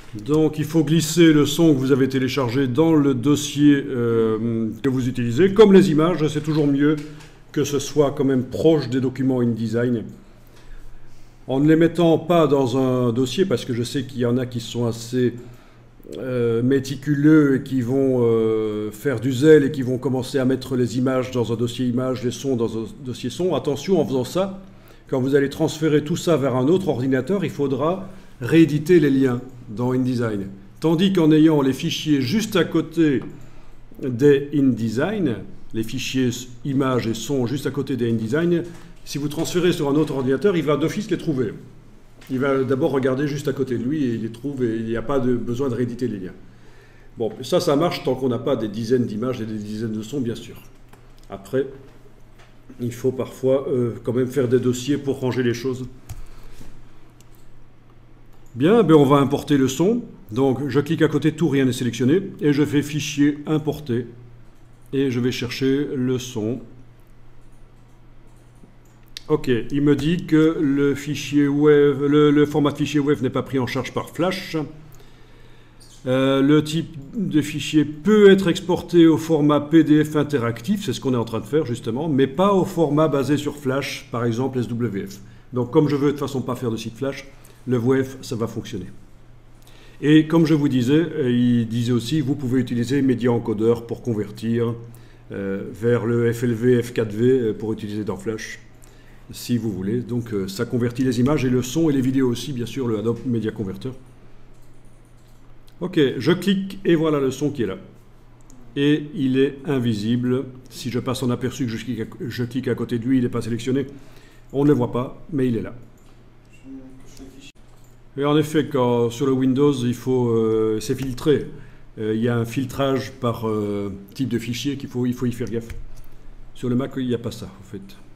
Donc il faut glisser le son que vous avez téléchargé dans le dossier que vous utilisez. Comme les images, c'est toujours mieux que ce soit quand même proche des documents InDesign. En ne les mettant pas dans un dossier, parce que je sais qu'il y en a qui sont assez méticuleux et qui vont faire du zèle et qui vont commencer à mettre les images dans un dossier images, les sons dans un dossier son. Attention, en faisant ça, quand vous allez transférer tout ça vers un autre ordinateur, il faudra rééditer les liens dans InDesign. Tandis qu'en ayant les fichiers juste à côté des InDesign, les fichiers images et sons juste à côté des InDesign, si vous transférez sur un autre ordinateur, il va d'office les trouver. Il va d'abord regarder juste à côté de lui et il les trouve et il n'y a pas besoin de rééditer les liens. Bon, ça marche tant qu'on n'a pas des dizaines d'images et des dizaines de sons, bien sûr. Après, il faut parfois quand même faire des dossiers pour ranger les choses. Bien, on va importer le son. Donc, je clique à côté, tout, rien n'est sélectionné. Et je fais fichier, importer. Et je vais chercher le son. Ok, il me dit que le fichier wave, le format de fichier wave n'est pas pris en charge par Flash. Le type de fichier peut être exporté au format PDF interactif, c'est ce qu'on est en train de faire justement, mais pas au format basé sur Flash, par exemple SWF. Donc comme je veux de toute façon pas faire de site Flash, le WF, ça va fonctionner. Et comme je vous disais, il disait aussi, vous pouvez utiliser Media Encoder pour convertir vers le FLV, F4V pour utiliser dans Flash, si vous voulez. Donc ça convertit les images et le son et les vidéos aussi, bien sûr, le Adobe Media Converter. Ok, je clique et voilà le son qui est là. Et il est invisible. Si je passe en aperçu, que je clique à côté de lui, il n'est pas sélectionné. On ne le voit pas, mais il est là. Et en effet, sur le Windows, c'est filtré. Il y a un filtrage par type de fichier il faut y faire gaffe. Sur le Mac, il n'y a pas ça, en fait.